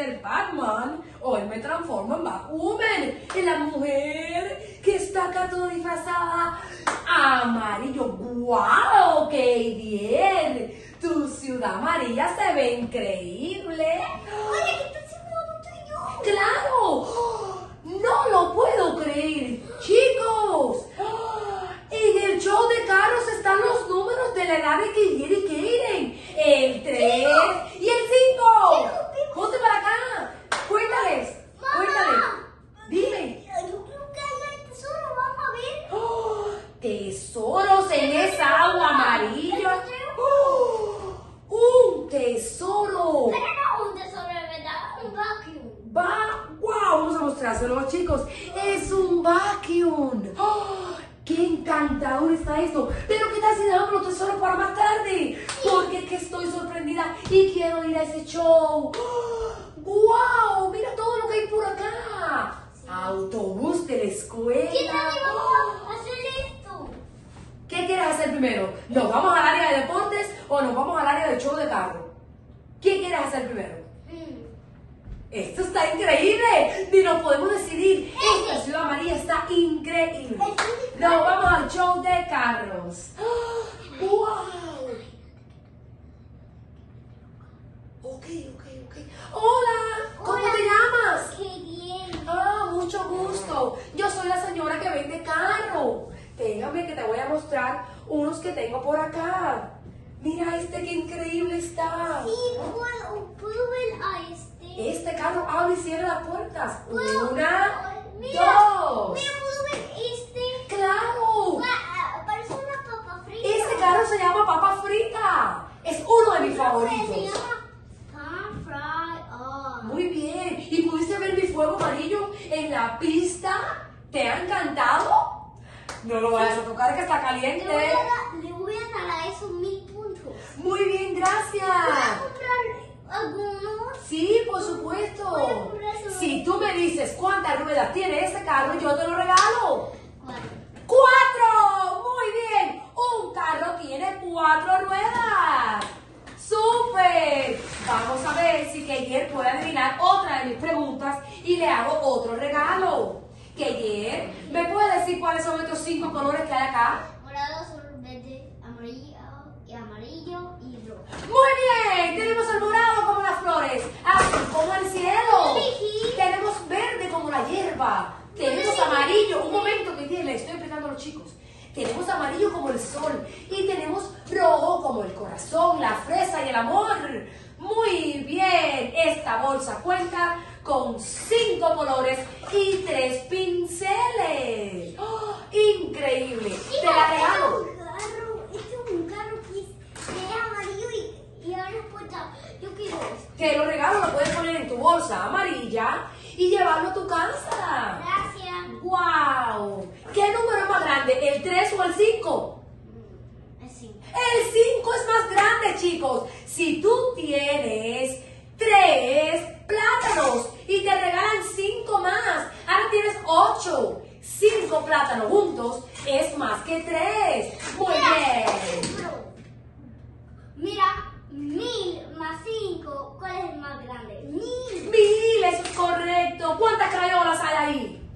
ser Batman, hoy me transformo en Batwoman, en la mujer que está acá toda disfrazada amarillo. ¡Guau! ¡Qué bien! Tu ciudad amarilla se ve increíble. Oye, ¿qué estás haciendo tú y yo? ¡Claro! ¡No lo puedo creer! ¡Chicos! En el show de carros están los números de la edad de Killer y Kaden. El 3 y el 5. Ponte para acá. Cuéntales. Cuéntales. Dime. Yo creo que hay el tesoro, vamos a ver. ¡Oh! Tesoros en esa agua amarilla. ¡Oh! ¡Un tesoro! Pero no un tesoro de verdad, un vacuum. ¡Wow! Vamos a mostrárselo, chicos. Es un vacuum. ¡Oh! ¡Qué encantador está esto! Pero ¿qué tal si dejamos los tesoros para más tarde? Porque es que estoy sorprendida y quiero ir a ese show. ¡Oh! ¡Wow! Mira todo lo que hay por acá. Autobús de la escuela. ¿Qué tal que vamos a hacer esto? ¿Qué quieres hacer primero? ¿Nos vamos al área de deportes o nos vamos al área del show de carro? ¿Qué quieres hacer primero? Esto está increíble, ni nos podemos decidir. Esta ciudad amarilla está increíble. Nos vamos al show de carros. ¡Wow! Ok. Hola, ¿cómo te llamas? ¡Qué bien! Mucho gusto. Yo soy la señora que vende carro. Déjame que te voy a mostrar unos que tengo por acá. Mira este, qué increíble está. Sí, puedo ver a este. Este carro abre y cierra las puertas. Puedo- Una, Mira, dos. Mira, puedo ver este. ¡Claro! Parece una papa frita. Este carro se llama papa frita. Es uno de mis Se favoritos. llama Pan Fry. Muy bien. ¿Y pudiste ver mi fuego amarillo en la pista? ¿Te ha encantado? No lo vayas a tocar que está caliente. Le voy a dar a esos 1000 puntos. Muy bien, ¿Puedo gracias. comprar algunos? Sí, por supuesto. Voy a comprar eso. Si tú me dices cuántas ruedas tiene ese carro, yo te lo regalo. 4. ¡4! Muy bien. Un carro tiene 4 ruedas. ¡Súper! Vamos a ver si Keyer puede adivinar otra de mis preguntas y le hago otro regalo. Keyer, ¿me puede decir cuáles son estos 5 colores que hay acá? Morado, azul, verde, amarillo y rojo. Muy bien, tenemos el morado como las flores, azul como el cielo, tenemos verde como la hierba, tenemos amarillo, un momento que le estoy explicando a los chicos, tenemos amarillo como el sol y tenemos rojo como el corazón, la fresa y el amor. Muy bien, esta bolsa cuenta con 5 colores y 3 pinceles. ¡Oh, increíble! Te la regalo. Este es un carro que es amarillo y abre la puerta. Yo quiero esto. Te lo regalo, lo puedes poner en tu bolsa amarilla y llevarlo a tu casa. Gracias. ¡Wow! ¿Qué número es más grande, el 3 o el 5? Así. El 5 es más grande, chicos. Si tú tienes 3 plátanos y te regalan 5 más, ahora tienes 8. 5 plátanos juntos es más que 3. Muy bien. Mira, 1000 más 5, ¿cuál es el más grande? 1000. 1000, eso es correcto. ¿Cuántas crayolas hay ahí?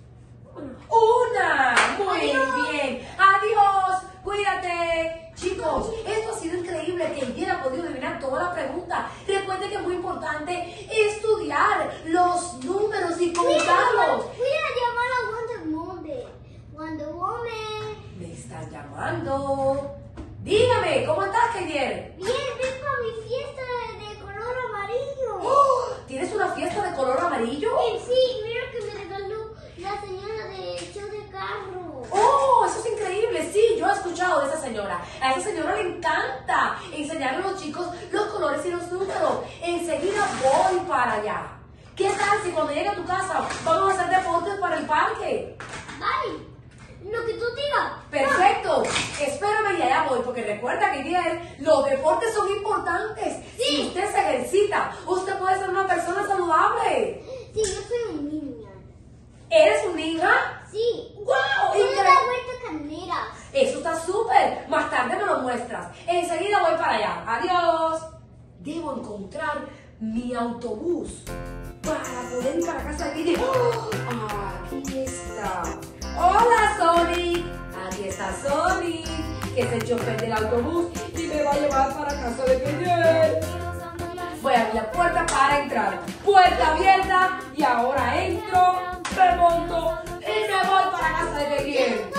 Una. Muy bien. Adiós. Cuídate. Chicos, esto ha sido increíble que Keyer ha podido adivinar toda la pregunta. Recuerden que es muy importante estudiar los números y contarlos. Voy a llamar a Wonder Woman. Wonder Woman. Me están llamando. Dígame, ¿cómo estás, Keyer? Bien, vengo a mi fiesta de color amarillo. ¡Oh! ¿Tienes una fiesta de color amarillo? Sí, mira que me regaló la señora del show de carro. ¡Oh! Eso es increíble. Sí, yo he escuchado de esa señora. A esa señora le encanta enseñarle a los chicos los colores y los números. Enseguida voy para allá. ¿Qué tal si cuando llegue a tu casa vamos a hacer deportes para el parque? Vale, lo que tú digas. Perfecto. Espérame y allá voy, porque recuerda que los deportes son importantes. Sí. Si usted se ejercita, usted puede ser una persona saludable. Sí, yo soy un niño. ¿Eres un ninja? Sí. ¡Guau! Puedo Increíble. dar vueltas caneras. Eso está súper. Más tarde me lo muestras. Enseguida voy para allá. Adiós. Debo encontrar mi auto. autobús para poder ir para casa de Katie. ¡Oh! Aquí está. Hola, Sonic. Aquí está Sonic, que es el chofer del autobús y me va a llevar para casa de Katie. Voy a abrir la puerta para entrar. Puerta abierta y ahora entro, me monto y me voy para casa de Katie.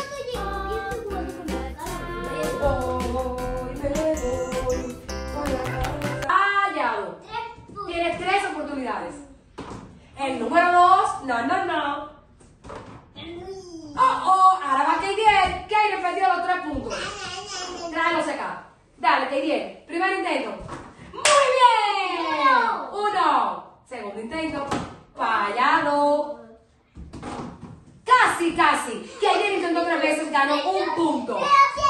Hallado. Tienes 3 oportunidades. El número 2, no. Ahora va Katie. Katie perdió los 3 puntos. Tráelos acá. Dale, Katie. Primer intento. ¡Muy bien! 1. Segundo intento. Fallado. Casi. Katie intentó 3 veces, ganó 1 punto.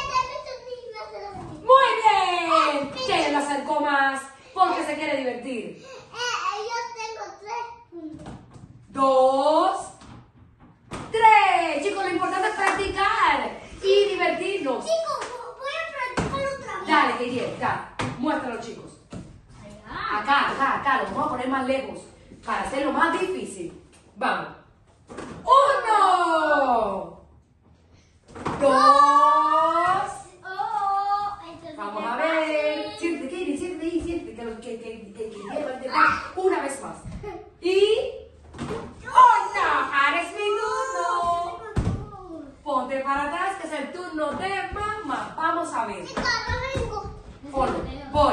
¡Muy bien! Katie lo acercó más porque se quiere divertir. Yo tengo 3 puntos. 2, 3. Chicos, lo importante es practicar y divertirnos. Chicos, voy a practicar otra vez. Dale, Katie, dale. Muéstralo, chicos. Acá, lo vamos a poner más lejos para hacerlo más difícil. Vamos. 1, 2. Vamos a ver. Siéntate, Katie, siéntate ahí, siéntate. Que lleva el dedo una vez más. Y. ¡Oh, no! Ahora es mi turno. Ponte para atrás, que es el turno de mamá. Vamos a ver. Ponlo. Voy.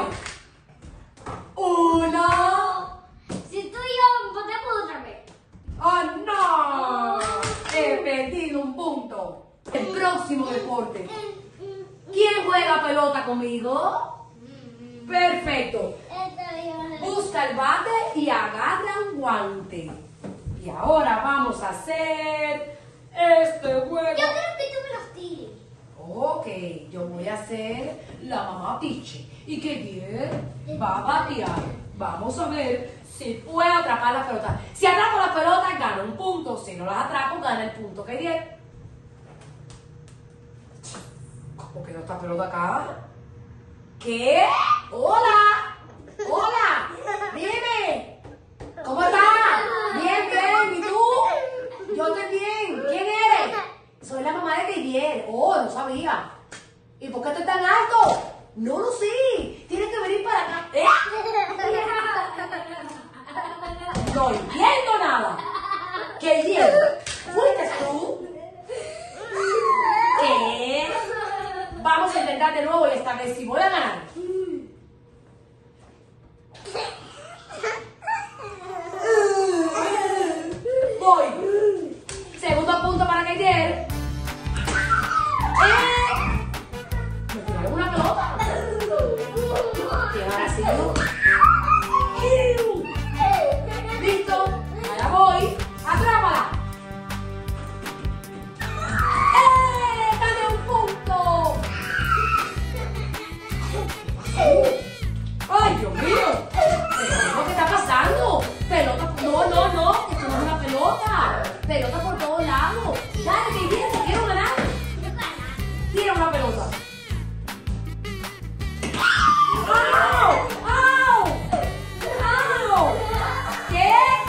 1. Si tú y yo votamos otra vez. ¡Oh, no! He perdido 1 punto. El próximo deporte. ¿Quién juega pelota conmigo? Perfecto. Busca el bate y agarra un guante. Y ahora vamos a hacer este juego. Yo creo que tú me los tires. Ok, yo voy a hacer la mamá Tiche. Y que bien va a batear. Vamos a ver si puede atrapar la pelota. Si atrapo la pelota, gana 1 punto. Si no las atrapo, gana el punto. ¿Qué bien? ¿Cómo quedó esta pelota acá? ¿Qué? ¡Hola! ¡Hola! Dime. ¿Cómo estás? Bien. ¿Y tú? Yo estoy bien. ¿Quién eres? Soy la mamá de Katie. Oh, no sabía. ¿Y por qué estás tan alto? No lo sé. Tienes que venir para acá. No entiendo nada. Katie, ¿fuiste tú? ¿Qué? Vamos a intentar de nuevo y esta vez sí voy a ganar. Voy. Segundo punto para Katie. Me tiraron una pelota. Y ahora sí. Listo. Allá voy. Atrápala. ¡Dame 1 punto! ¡Ay, Dios mío! ¿Qué está pasando? Pelota. No. Esto no es una pelota. Pelota por todos lados. Dale, que vienes, quiero ganar. Tira una pelota. ¡Au! ¿Qué?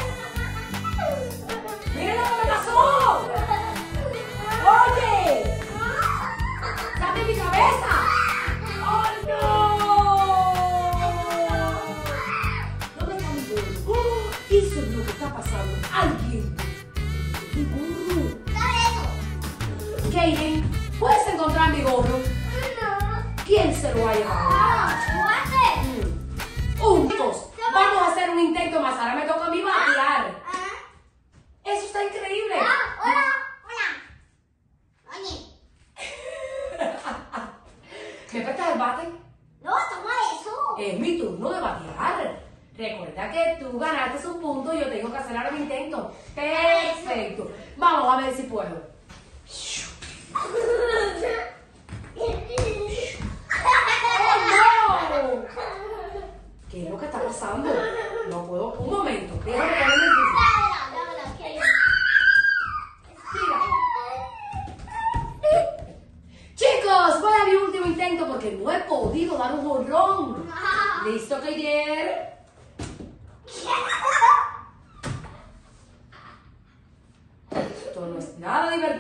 ¡Mira lo que me pasó! ¡Oye! ¡Dame mi cabeza! ¡Oh, no! ¿Dónde está mi gorro? Eso es lo que está pasando. ¡Alguien! ¡Mi gorro! Katie, ¿puedes encontrar mi gorro? ¿Quién se lo ha llevado? Juntos. Vamos a hacer un intento más. Ahora me toca a mí batear. Eso está increíble. Hola. Oye. ¿Me prestas el bate? No, toma eso. Es mi turno de batear. Recuerda que tú ganaste 1 punto y yo tengo que hacer ahora mi intento. Perfecto. Vamos a ver si puedo. ¡Oh, no! ¿Qué es lo que está pasando? No puedo. Un momento. Déjame ponerme el piso. Chicos, voy a mi último intento porque no he podido dar un jonrón. ¿Listo, Katie?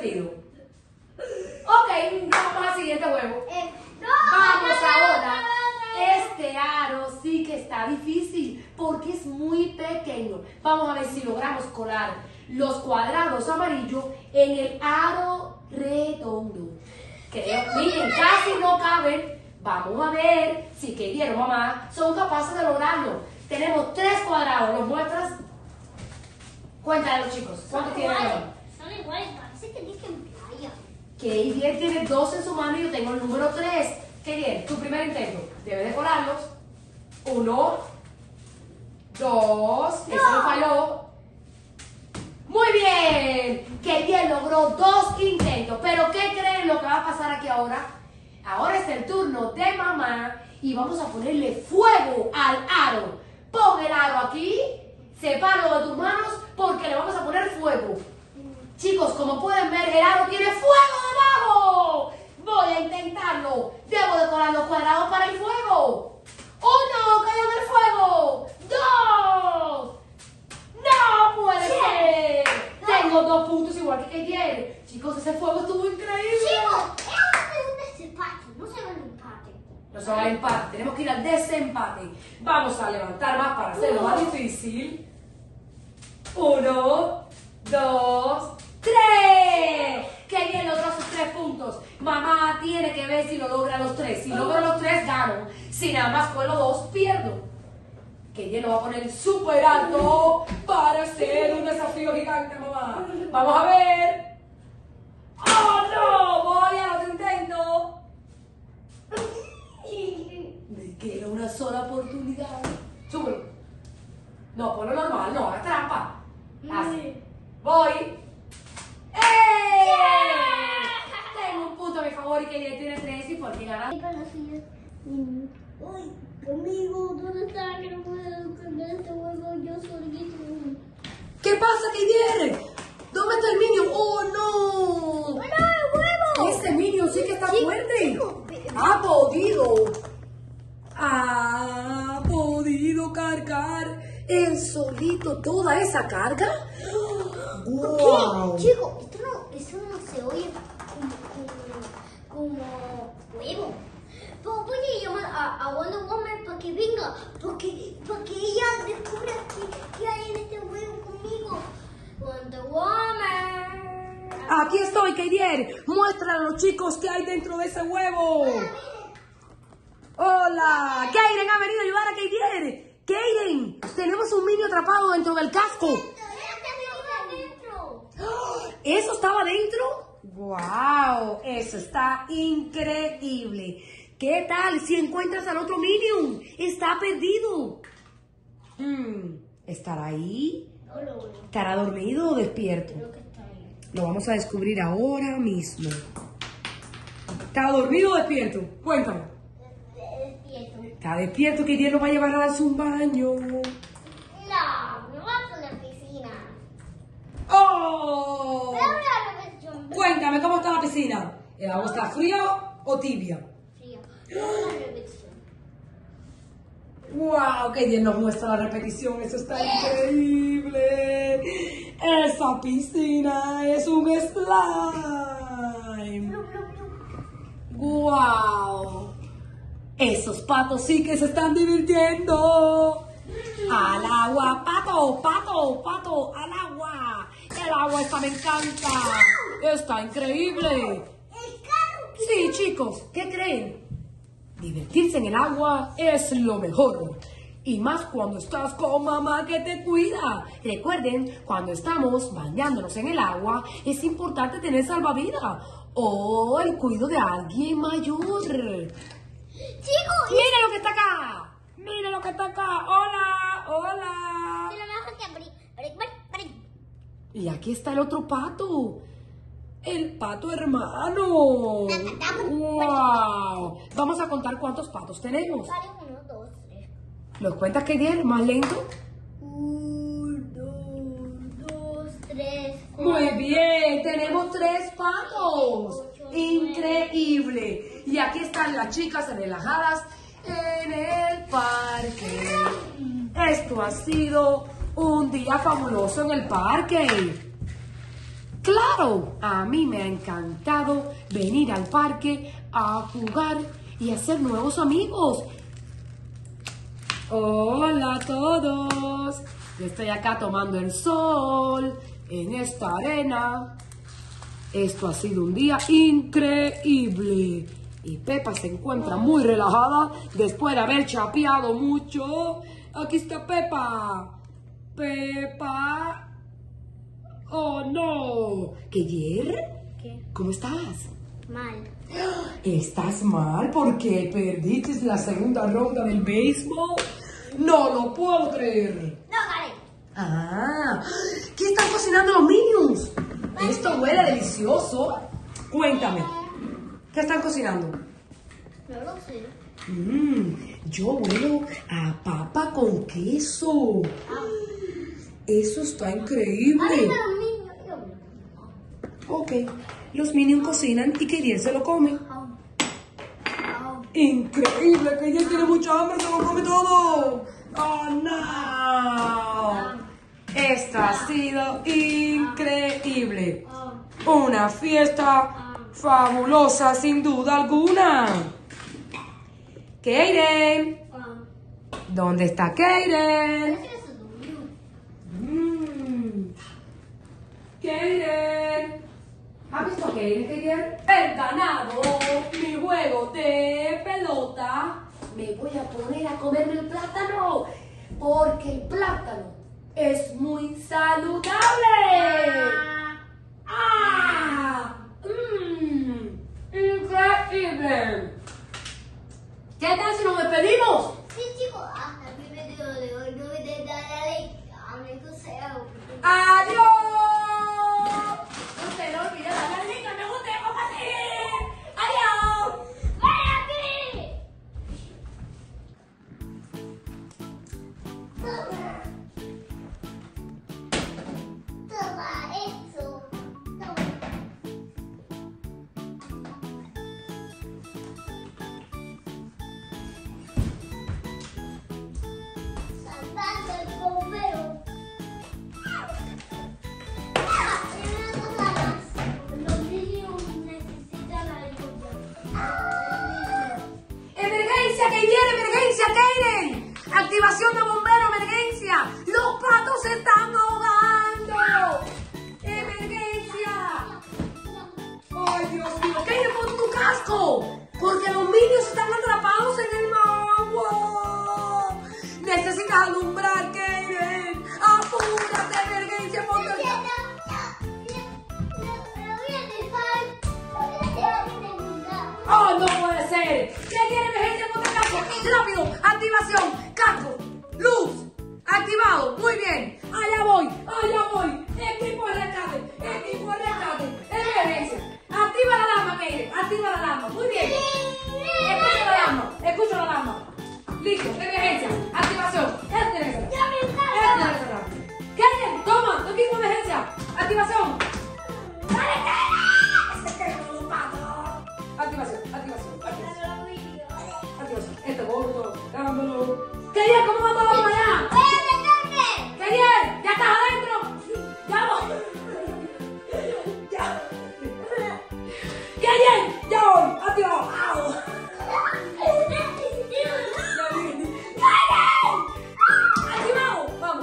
divertido. Ok, vamos al siguiente juego. Vamos ahora. Este aro sí que está difícil porque es muy pequeño. Vamos a ver si logramos colar los cuadrados amarillos en el aro redondo. Miren, casi no caben. Vamos a ver si Katie o mamá son capaces de lograrlo. Tenemos 3 cuadrados. ¿Los muestras? Cuéntale a los chicos. ¿Cuántos tienen? Son iguales, parece que dicen playa. Katie tiene 2 en su mano y yo tengo el número 3. Katie, tu primer intento. Debes de colarlos. 1, 2. Ese no falló. Muy bien. Katie logró 2 intentos. Pero ¿qué creen lo que va a pasar aquí ahora? Ahora es el turno de mamá y vamos a ponerle fuego al aro. Pon el aro aquí, sepáralo de tus manos porque le vamos a poner fuego. Chicos, como pueden ver, el aro tiene fuego debajo. Voy a intentarlo. Debo decorar los cuadrados para el fuego. 1, cayó en el fuego. 2. ¡No puede ser! Tengo 2 puntos igual que ayer. Chicos, ese fuego estuvo increíble. Chicos, es un desempate, no se va al empate. No se va al empate, tenemos que ir al desempate. Vamos a levantar más para hacerlo más difícil. 1, 2, 3. ¡Qué bien logró sus 3 puntos! Mamá tiene que ver si lo logra los 3. Si logra los 3, gano. Si nada más con los 2, pierdo. Que ella lo va a poner súper alto para hacer un desafío gigante, mamá. Vamos a ver. ¡Oh, no! Voy al otro intento. Me queda una sola oportunidad. Súbelo. No, ponlo normal, no, haga trampa. Así. Voy. ¡Eh! Tengo un punto a mi favor y que ella tiene 3 y por qué ganar. Uy, amigo, ¿dónde está? Que no puedo cambiar este juego yo solito. ¿Qué pasa, Katie? ¿Dónde está el Minion? ¡Oh, no! ¡Bueno, el huevo! Este Minion sí que está fuerte. chico, Ha podido cargar él solito toda esa carga. ¡Wow! Chico, eso no se oye como huevo. Voy a llamar a Wonder Woman para que venga, para que ella descubra qué hay en este juego conmigo. Wonder Woman. Aquí estoy, Katie. Muéstrale a los chicos qué hay dentro de ese huevo. Hola. Kaden ha venido a ayudar a Katie. Kaden, tenemos un Minion atrapado dentro del casco. ¿Eso estaba dentro? ¡Wow! Eso está increíble. ¿Qué tal si encuentras al otro Minion? Está perdido. ¿Estará ahí? ¿Estará dormido o despierto? Lo vamos a descubrir ahora mismo. ¿Está dormido o despierto? Cuéntame. Despierto. Está despierto, que Dios lo va a llevar a darse un baño. No, me voy a la piscina. ¡Oh! Pero una repetición. Cuéntame, ¿cómo está la piscina? ¿El agua está fría o tibia? Fría. Una repetición. ¡Wow! Que Dios nos muestra la repetición. Eso está increíble. Esa piscina es un slime. ¡Wow! Esos patos sí que se están divirtiendo. Al agua, pato, pato, pato, al agua. El agua esta me encanta. Está increíble. Sí, chicos, ¿qué creen? Divertirse en el agua es lo mejor. Y más cuando estás con mamá que te cuida. Recuerden, cuando estamos bañándonos en el agua, es importante tener salvavidas o el cuidado de alguien mayor. Chicos, ¡Mira lo que está acá! ¡Mira lo que está acá! ¡Hola! ¡Hola! se lo mejor que abrir. Y aquí está el otro pato. El pato hermano. ¡Wow! Vamos a contar cuántos patos tenemos. Vale, 1, 2, 3. ¿Los cuentas, que bien? ¿Más lento? 1, 2, 3, 4. Muy bien, tenemos 3 patos. Increíble. Y aquí están las chicas relajadas en el parque. Esto ha sido un día fabuloso en el parque. Claro, a mí me ha encantado venir al parque a jugar y hacer nuevos amigos. Hola a todos. Yo estoy acá tomando el sol en esta arena. Esto ha sido un día increíble. Y Pepa se encuentra muy relajada después de haber chapeado mucho. Aquí está Pepa. Pepa. Oh, no. ¿Keyer? ¿Qué? ¿Cómo estás? Mal. ¿Estás mal porque perdiste la segunda ronda del béisbol? No lo puedo creer. No, Karen. Ah, ¿qué están cocinando los Minions? Esto huele delicioso. Cuéntame, ¿qué están cocinando? No lo sé. Yo huelo a papa con queso. Eso está increíble. Ok, los Minions cocinan y Keyer se lo come. Increíble, Keyer tiene mucha hambre, se lo come todo. Oh, no. Esto ha sido increíble. Una fiesta fabulosa, sin duda alguna. Keyer, ¿dónde está Keyer? Keyer, ¿has visto a Keyer? He ganado mi juego de pelota. Me voy a poner a comerme el plátano, porque el plátano es muy saludable. Increíble. ¿Qué tal si nos despedimos? Sí, chicos, hasta el video de hoy. No olviden darle like a mi consejo. ¡Adiós! No se lo olviden darle like, me gusta, compartir. ¡Adiós! ¡Ven aquí! Toma eso. Toma. Salvando el bombero. Una cosa más. Los niños necesitan ayuda. ¡Emergencia, Keyer! ¡Emergencia, Keyer! ¡Activación de bombero, emergencia! ¡Los patos se están ahogando! ¡Emergencia! ¡Ay, Dios mío! ¡Keyer, pon tu casco! Porque los niños están atrapados en el agua. Necesitas alumbrar, Keyer. ¡Apúrate, emergencia! ¡Ponte el casco! ¡Oh, no puede ser! ¿Qué quiere emergencia? ¡Ponte el casco! ¡Rápido! ¡Activación! ¡Casco! ¡Luz! ¡Activado! ¡Muy bien! ¡Allá voy! ¡Allá voy! ¡Equipo de rescate! ¡Equipo de rescate! ¡Emergencia! ¡Activa la alarma, Keyer! ¡Activa la alarma! ¡Muy bien! ¡Escucha la alarma! ¡Escucha la alarma! ¡Listo! ¡Emergencia! ¡Activación! ¡Este tiene que ser! ¡Este tiene que ser! ¡Keyer! ¡Toma! ¡Tu equipo de emergencia! ¡Activación! ¡Dale, Keyer! ¡Se quedan los patos! Activación, activación, activación. Activación. Este gordo, dámelo. Keyer, ¿cómo va todo por allá? Keyer, ¿ya estás adentro? ¡Ya voy! ¡Ya! Keyer, ya voy. Activado. ¡Au! ¡Activado! ¡Vamos!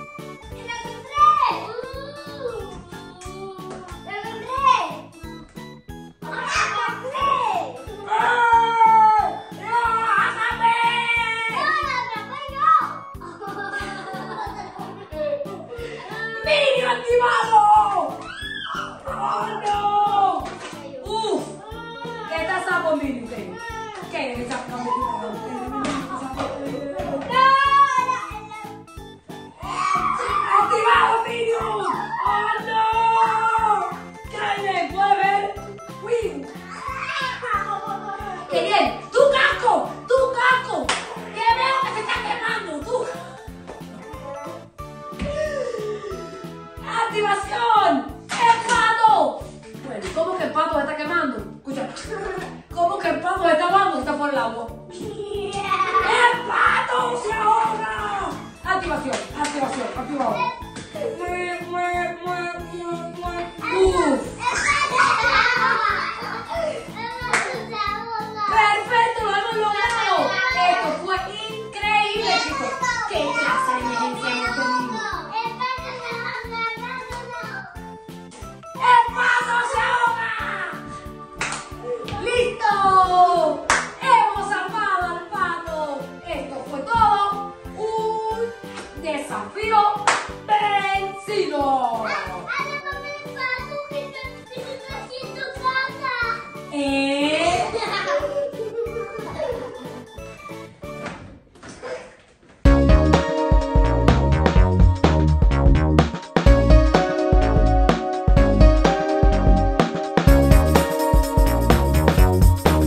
¡Mini activado! ¡Oh, no! ¡Uf! ¿Qué está sapo, Mini? ¿Qué es sapo, ¡activado, Minion! ¡Oh, no! ¡Keyer, puede ver! ¡Uy! ¡Keyer, tu casco! ¡Tu casco! ¡Que veo que se está quemando! ¡Tú! ¡Activación! ¡El pato! Bueno, ¿cómo que el pato se está quemando? Escucha. ¿Cómo que el pato se está ahogando? Está por el agua. ¡El pato se ahoga! Activación, activación, activado. Eh,